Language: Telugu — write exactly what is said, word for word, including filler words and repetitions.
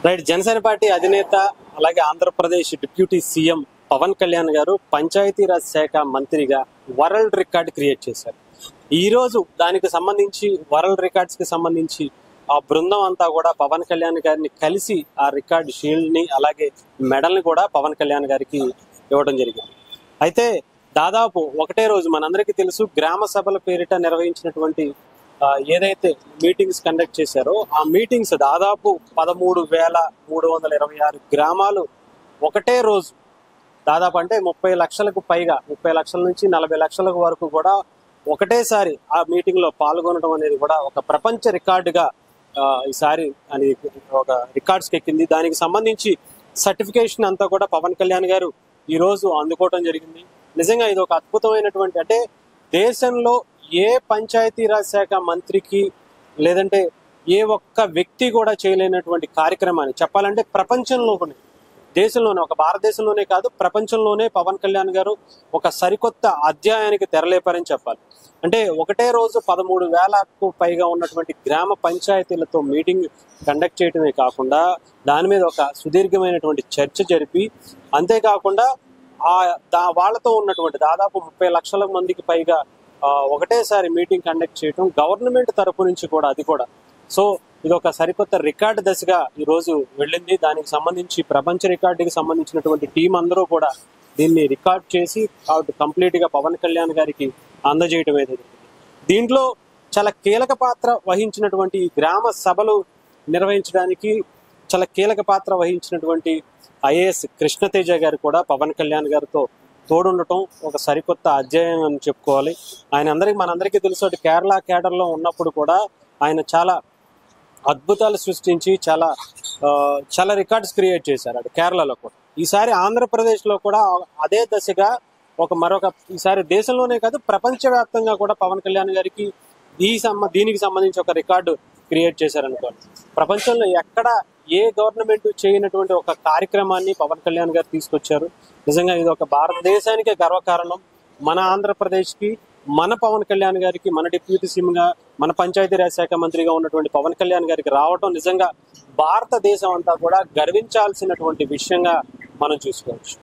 రైట్. జనసేన పార్టీ అధినేత అలాగే ఆంధ్రప్రదేశ్ డిప్యూటీ సీఎం పవన్ కళ్యాణ్ గారు పంచాయతీరాజ్ శాఖ మంత్రిగా వరల్డ్ రికార్డ్ క్రియేట్ చేశారు. ఈ రోజు దానికి సంబంధించి వరల్డ్ రికార్డ్స్ కి సంబంధించి ఆ బృందం అంతా కూడా పవన్ కళ్యాణ్ గారిని కలిసి ఆ రికార్డ్ షీల్డ్ ని అలాగే మెడల్ ని కూడా పవన్ కళ్యాణ్ గారికి ఇవ్వడం జరిగింది. అయితే దాదాపు ఒకటే రోజు మనందరికీ తెలుసు గ్రామ సభల పేరిట నిర్వహించినటువంటి ఏదైతే మీటింగ్స్ కండక్ట్ చేశారో ఆ మీటింగ్స్ దాదాపు పదమూడు వేల మూడు వందల ఇరవై ఆరు గ్రామాలు ఒకటే రోజు దాదాపు అంటే ముప్పై లక్షలకు పైగా ముప్పై లక్షల నుంచి నలభై లక్షల వరకు కూడా ఒకటేసారి ఆ మీటింగ్ లో పాల్గొనడం అనేది కూడా ఒక ప్రపంచ రికార్డుగా ఈసారి అని ఒక రికార్డ్స్ ఎక్కింది. దానికి సంబంధించి సర్టిఫికేషన్ అంతా కూడా పవన్ కళ్యాణ్ గారు ఈ రోజు అందుకోవడం జరిగింది. నిజంగా ఇది ఒక అద్భుతమైనటువంటి, అంటే దేశంలో ఏ పంచాయతీరాజ్ శాఖ మంత్రికి లేదంటే ఏ ఒక్క వ్యక్తి కూడా చేయలేనటువంటి కార్యక్రమాన్ని చెప్పాలంటే ప్రపంచంలోనే, దేశంలోనే, ఒక భారతదేశంలోనే కాదు ప్రపంచంలోనే పవన్ కళ్యాణ్ గారు ఒక సరికొత్త అధ్యాయానికి తెరలేపారని చెప్పాలి. అంటే ఒకటే రోజు పదమూడు వేలకు పైగా ఉన్నటువంటి గ్రామ పంచాయతీలతో మీటింగ్ కండక్ట్ చేయడమే కాకుండా దాని మీద ఒక సుదీర్ఘమైనటువంటి చర్చ జరిపి, అంతేకాకుండా ఆ దా వాళ్ళతో ఉన్నటువంటి దాదాపు ముప్పై లక్షల మందికి పైగా ఒకటేసారి మీటింగ్ కండక్ట్ చేయడం గవర్నమెంట్ తరపు నుంచి కూడా, అది కూడా సో ఇది ఒక సరికొత్త రికార్డు దశగా ఈ రోజు వెళ్ళింది. దానికి సంబంధించి ప్రపంచ రికార్డుకి సంబంధించినటువంటి టీం అందరూ కూడా దీన్ని రికార్డ్ చేసి కంప్లీట్ గా పవన్ కళ్యాణ్ గారికి అందజేయడం ఏదైతే దీంట్లో చాలా కీలక పాత్ర వహించినటువంటి గ్రామ సభలు నిర్వహించడానికి చాలా కీలక పాత్ర వహించినటువంటి ఐఏఎస్ కృష్ణతేజ గారు కూడా పవన్ కళ్యాణ్ గారితో తోడుండటం ఒక సరికొత్త అధ్యాయం అని చెప్పుకోవాలి. ఆయన అందరికి మనందరికీ తెలుసు, అటు కేరళ కేడర్ లో ఉన్నప్పుడు కూడా ఆయన చాలా అద్భుతాలు సృష్టించి చాలా చాలా రికార్డ్స్ క్రియేట్ చేశారు అటు కేరళలో కూడా. ఈసారి ఆంధ్రప్రదేశ్ లో కూడా అదే దశగా ఒక మరొక ఈసారి దేశంలోనే కాదు ప్రపంచవ్యాప్తంగా కూడా పవన్ కళ్యాణ్ గారికి ఈ సంబ దీనికి సంబంధించి ఒక రికార్డు క్రియేట్ చేశారనుకోవాలి. ప్రపంచంలో ఎక్కడ ఏ గవర్నమెంట్ చేయనటువంటి ఒక కార్యక్రమాన్ని పవన్ కళ్యాణ్ గారు తీసుకొచ్చారు. నిజంగా ఇది ఒక భారతదేశానికే గర్వకారణం. మన ఆంధ్రప్రదేశ్కి, మన పవన్ కళ్యాణ్ గారికి, మన డిప్యూటీ సీఎంగా, మన పంచాయతీరాజ్ శాఖ మంత్రిగా ఉన్నటువంటి పవన్ కళ్యాణ్ గారికి రావటం నిజంగా భారతదేశం అంతా కూడా గర్వించాల్సినటువంటి విషయంగా మనం చూసుకోవచ్చు.